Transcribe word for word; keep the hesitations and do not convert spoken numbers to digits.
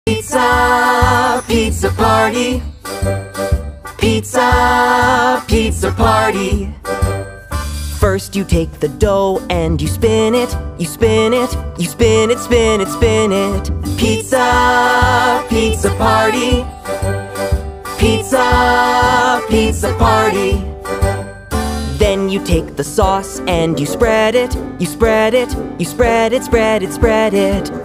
Pizza, pizza party. Pizza, pizza party. First you take the dough and you spin it, you spin it, you spin it, spin it, spin it. Pizza, pizza party. Pizza, pizza party. Then you take the sauce and you spread it, you spread it, you spread it, spread it, spread it.